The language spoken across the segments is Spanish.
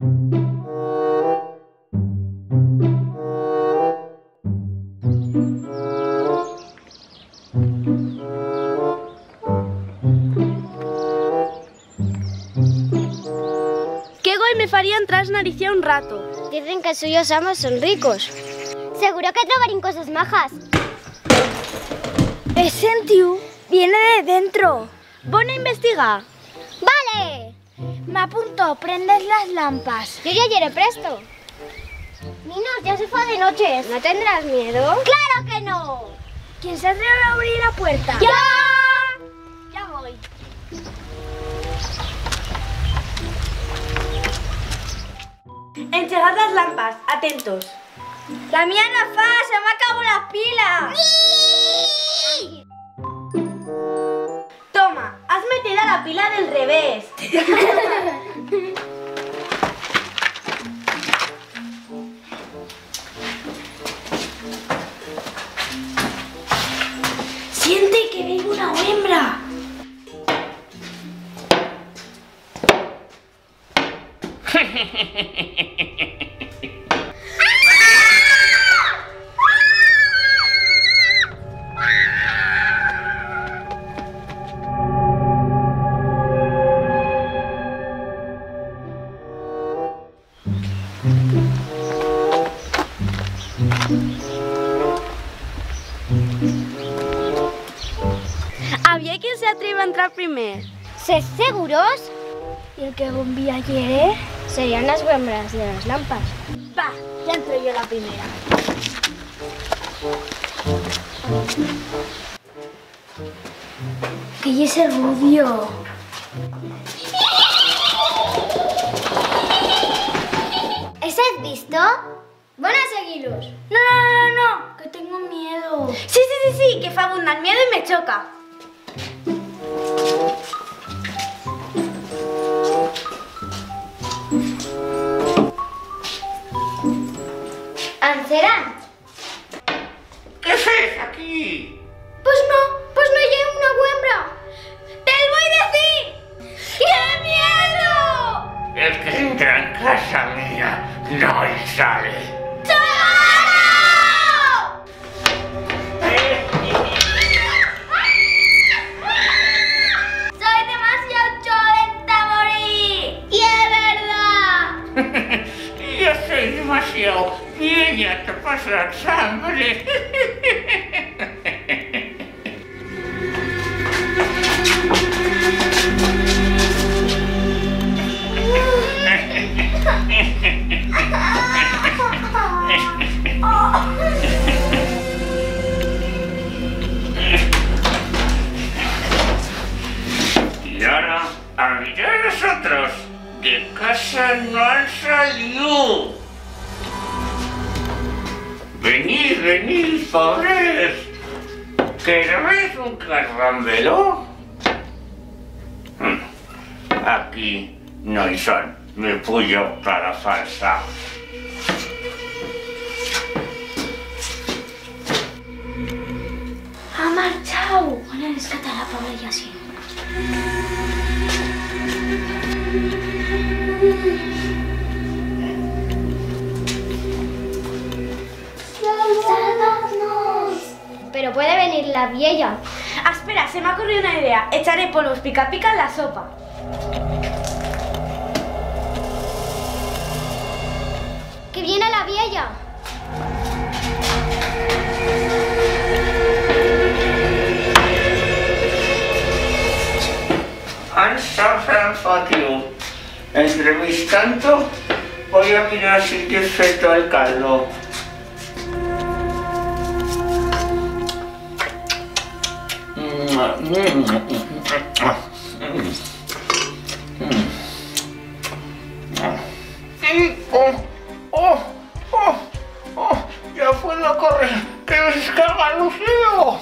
¿Qué gol me faría entrar a naricia un rato? Dicen que els suyos amos son ricos. Seguro que trobarín cosas majas. Es sentiu, viene de dentro. Pon a investigar. ¡Vale! Me apunto, prendes las lámparas. Yo ya llegaré presto. Ninos, ya se fue de noche. ¿No tendrás miedo? ¡Claro que no! ¿Quién se atreve a abrir la puerta? ¡Yo! Ya voy. Enchegad las lámparas, atentos. La mía no fa, se me acabó la pila. Toma, has metido la pila del revés. Siente que vive una hembra. ¿Había quien se atreva a entrar primero? ¿Sed seguros? ¿Y el que bombilla quiere? Serían las hembras de las lámparas. Va, ya entro yo la primera. ¿Qué es ese rubio? ¿Ese has visto? Van a seguirlos. No, que tengo miedo. Sí, que fa abundar miedo y me choca. ¿Anserán? ¿Qué haces aquí? Pues no llevo una hembra. ¡Te lo voy a decir! ¡Qué miedo! El que entra en casa mía no sale. ¡Soy demasiado cholenta a morir! ¡Y es verdad! Yo soy demasiado vieja para pasar hambre. Y ahora, a mirar a nosotros, de casa no han salido. Venid, pobres. ¿Queréis un carrambelo? Aquí no hay son, me puyo para falsa. Ha marchado. Van a rescatar a la pobre Yasin. ¡Salvadnos! Pero puede venir la vieja. Ah, espera, se me ha ocurrido una idea. Echaré polvos pica pica en la sopa. ¡Que viene la vieja! San Fatiu. Entrevistando, voy a mirar si te feto el caldo. Ya puedo correr, que descarga Lucío.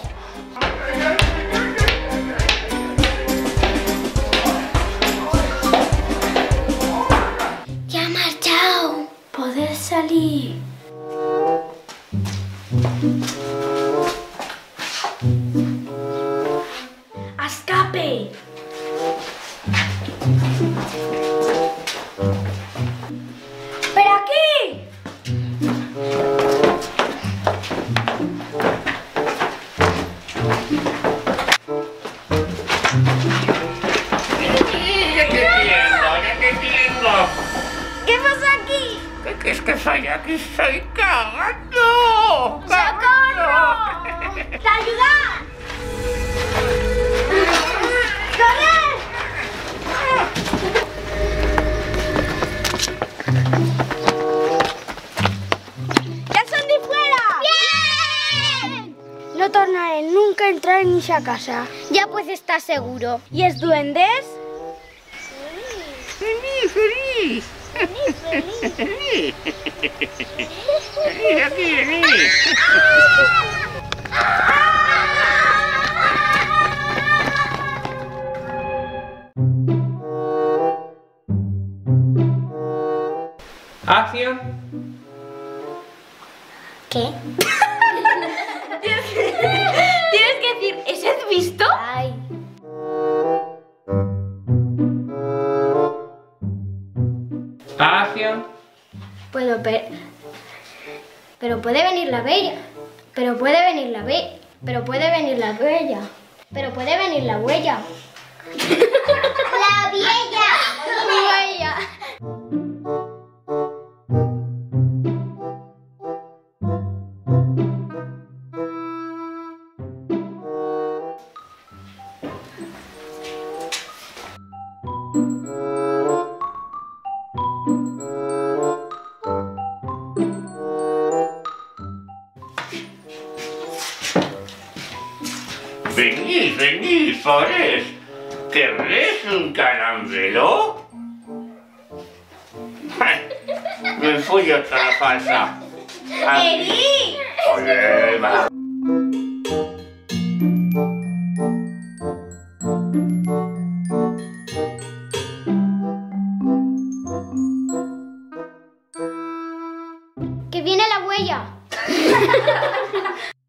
¡Ya ha marchado! Poder salir. ¡A escape! aquí! ¿Qué crees que soy? Aquí estoy cagando. ¡Socorro! ¡Te ayuda! ¡Corre! ¡Ja són de fuera! ¡Bien! No tornaré nunca a entrar en esa casa. Ya pues estás seguro. ¿Y es duendes? Feliz, feliz. Feliz. Feliz, aquí, feliz. Acción. ¿Qué? Tienes que decir, ¿ese has visto? Ay. Acción. Pero puede venir la bella. Pero puede venir la bella. Pero puede venir la bella. Pero puede venir la huella. ¡La vieja! ¡Huella! Venid, venid, pobres. ¿Querréis un caramelo? Me fui otra la falsa. ¡Eri! Oye, va. ¡Que viene la huella!